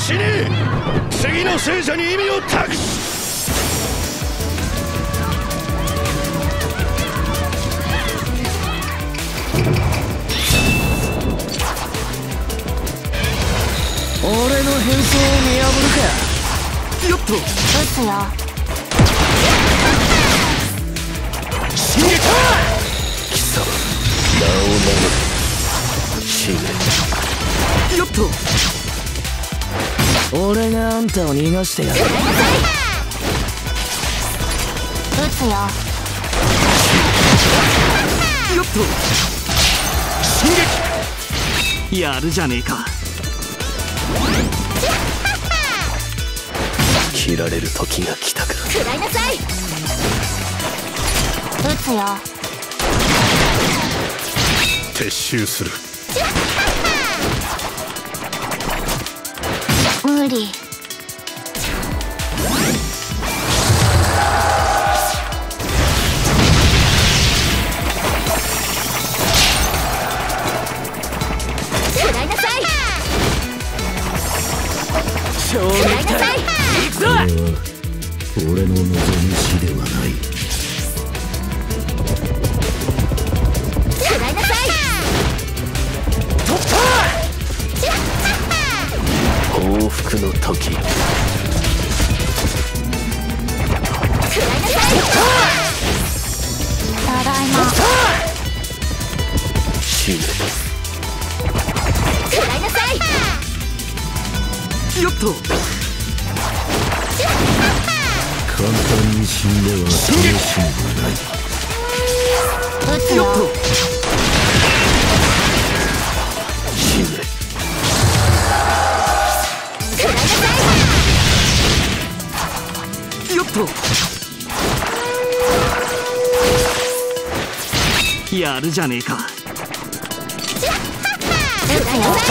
死ね。次の聖者に意味を託す。 俺の変装を見破るか。よっと撃つよ。 死ねた。貴様名を名乗れ。死ね。 よっと俺があんたを逃がしてやる。撃つよ。よっと進撃。やるじゃねえか。 切られる時が来たか。 食らいなさい。撃つよ。 撤収する。 無理。食らいなさい。 衝撃隊行くぞ。 俺の望む死ではない。 食らいなさい。 突破。 報復の時。 食らいなさい。ただいま。 死ね。 食らいなさい。 よっと簡単に死んでは楽しみがない。 撃つよ。 死ね。 食らいなさよっとやるじゃねえか。 い。食らいなさい。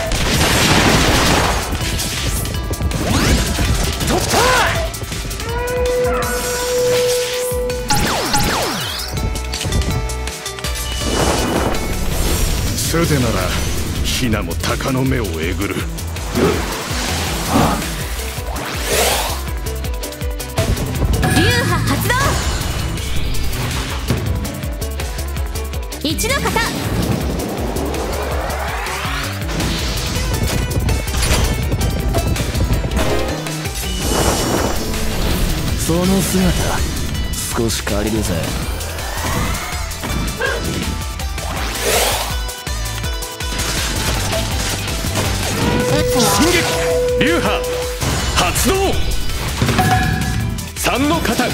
素手ならヒナも鷹の目をえぐる。 流派発動。一の型。 その姿少し借りるぜ。 進撃流派発動。三の型。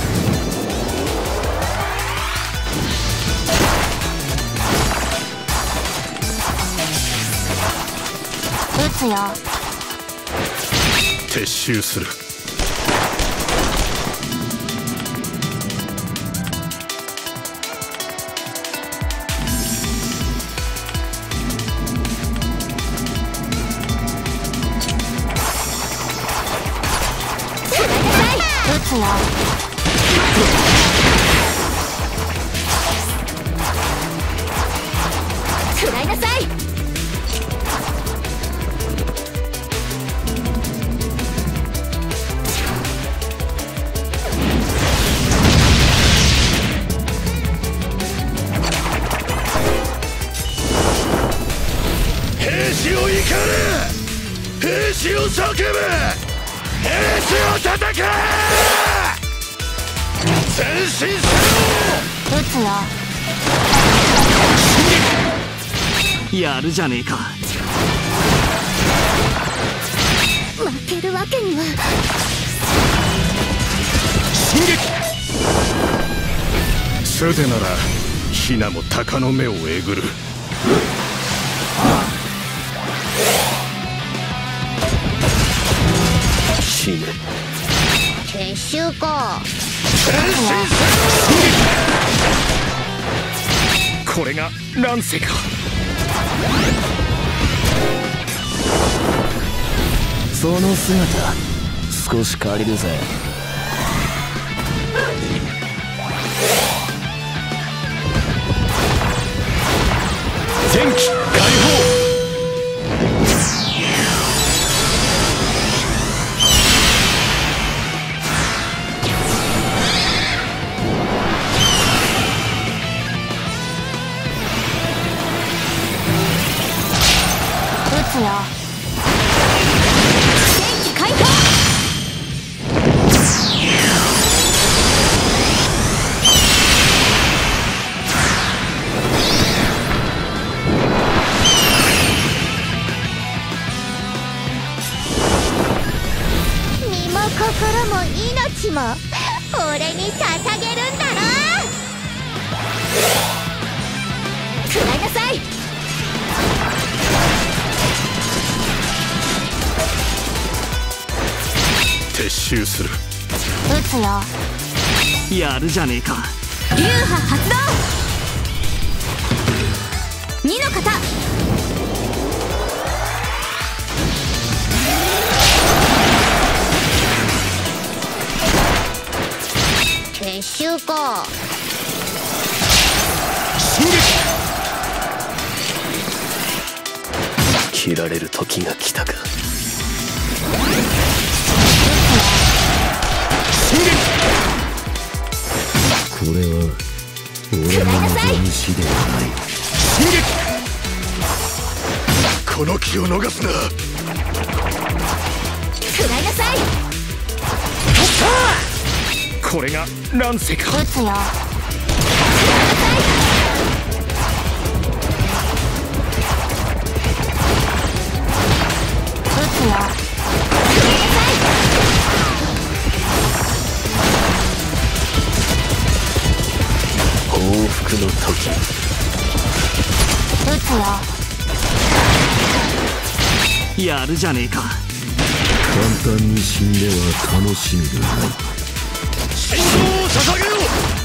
撃つよ。 撤収する。 撃つよ。食らいなさい。 兵士を怒れ。兵士を叫べ。兵士を戦え。前進せよ。 撃つよ。 やるじゃねえか。 負けるわけには。 進撃。素手ならヒナも鷹の目をえぐる。死ね。 撤収か。 前進せよ。これが乱世か。 その姿少し借りるぜ。 前期解放。 も俺に捧げるんだろ。食らいなさい。 撤収する。 撃つよ。 やるじゃねえか。 流派発動。2の型。撤収か。 進撃。切られる時が来たか。進撃。 これは俺の望む死ではない。 進撃。この気を逃すな。 食らいなさい。 これが乱世か。 撃つよ。 報復の時。 撃つよ。 やるじゃねえか。 簡単に死んでは楽しみがない。 真相を捧げよう。